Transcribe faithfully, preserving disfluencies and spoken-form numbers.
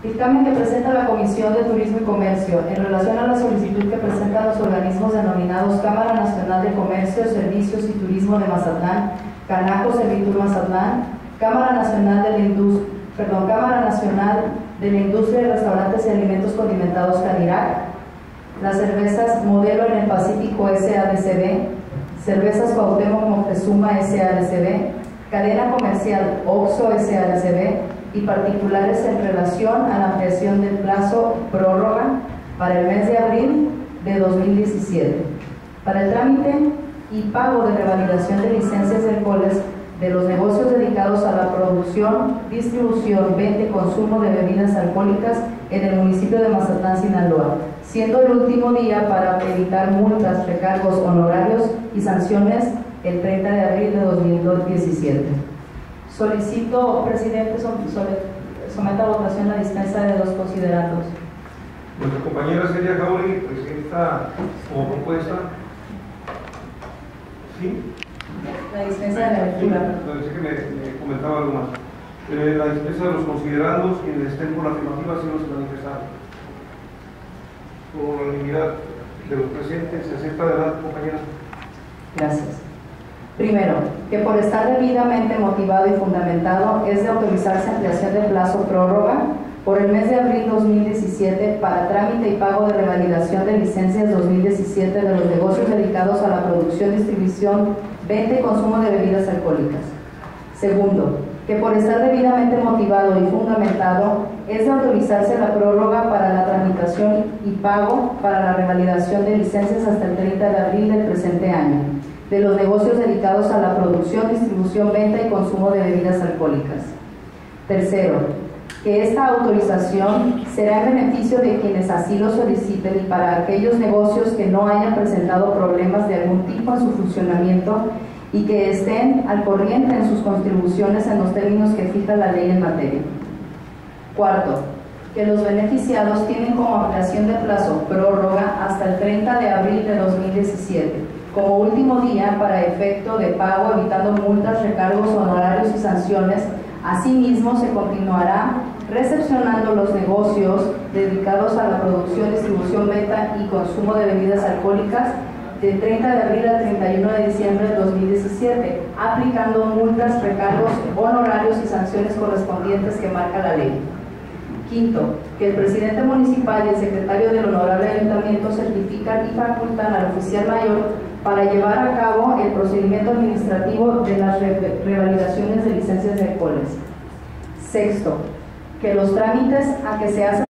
Dictamen que presenta la Comisión de Turismo y Comercio en relación a la solicitud que presentan los organismos denominados Cámara Nacional de Comercio, Servicios y Turismo de Mazatlán, Canaco Servitur Mazatlán, Cámara Nacional de la Industria, perdón, Cámara Nacional de la Industria de Restaurantes y Alimentos Condimentados Canirac, las cervezas Modelo en el Pacífico S A D C B, Cervezas Cuauhtémoc Moctezuma S A D C B, Cadena Comercial Oxxo S A D C B y particulares en relación a la ampliación del plazo prórroga para el mes de abril de dos mil diecisiete para el trámite y pago de revalidación de licencias de alcoholes de los negocios dedicados a la producción, distribución, venta y consumo de bebidas alcohólicas en el municipio de Mazatlán, Sinaloa, siendo el último día para evitar multas, recargos, honorarios y sanciones el treinta de abril de dos mil diecisiete. Solicito, presidente, someta a votación la dispensa de los considerandos. Nuestra compañera Celia Jauregui presenta como propuesta. ¿Sí? La dispensa de la lectura. Sí, que me, me comentaba algo más. Eh, la dispensa de los considerandos, quienes estén por la afirmativa, sí nos manifestaron. Por unanimidad de los presentes, se acepta. Adelante, compañera. Gracias. Primero, que por estar debidamente motivado y fundamentado es de autorizarse ampliación de plazo prórroga por el mes de abril dos mil diecisiete para trámite y pago de revalidación de licencias dos mil diecisiete de los negocios dedicados a la producción, distribución, venta y consumo de bebidas alcohólicas. Segundo, que por estar debidamente motivado y fundamentado es de autorizarse la prórroga para la tramitación y pago para la revalidación de licencias hasta el treinta de abril del presente año de los negocios dedicados a la producción, distribución, venta y consumo de bebidas alcohólicas. Tercero, que esta autorización será en beneficio de quienes así lo soliciten y para aquellos negocios que no hayan presentado problemas de algún tipo en su funcionamiento y que estén al corriente en sus contribuciones en los términos que fija la ley en materia. Cuarto, que los beneficiados tienen como ampliación de plazo prórroga hasta el treinta de abril de dos mil diecisiete, como último día para efecto de pago, evitando multas, recargos, honorarios y sanciones. Asimismo, se continuará recepcionando los negocios dedicados a la producción, distribución, venta y consumo de bebidas alcohólicas del treinta de abril al treinta y uno de diciembre de dos mil diecisiete, aplicando multas, recargos, honorarios y sanciones correspondientes que marca la ley. Quinto, que el presidente municipal y el secretario del honorable ayuntamiento certifican y facultan al oficial mayor para llevar a cabo el procedimiento administrativo de las revalidaciones de licencias de alcoholes. Sexto, que los trámites a que se hacen